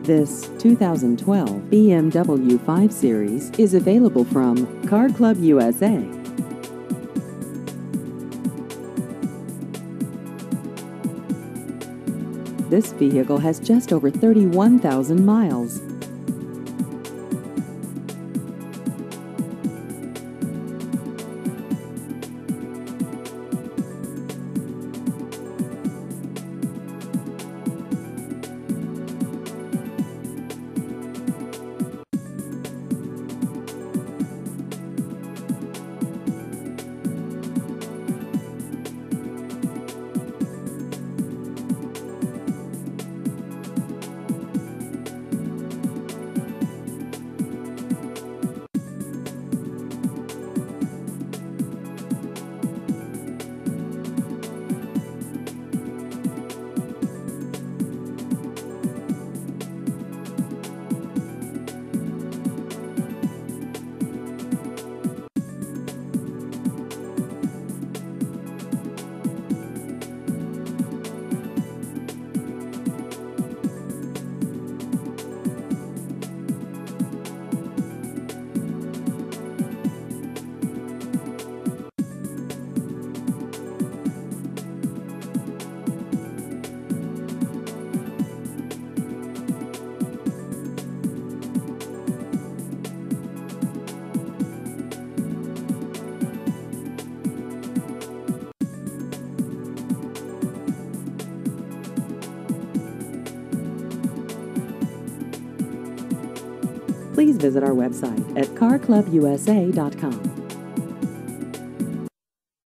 This 2012 BMW 5 Series is available from Car Club USA. This vehicle has just over 31,000 miles. Please visit our website at carclubusa.com.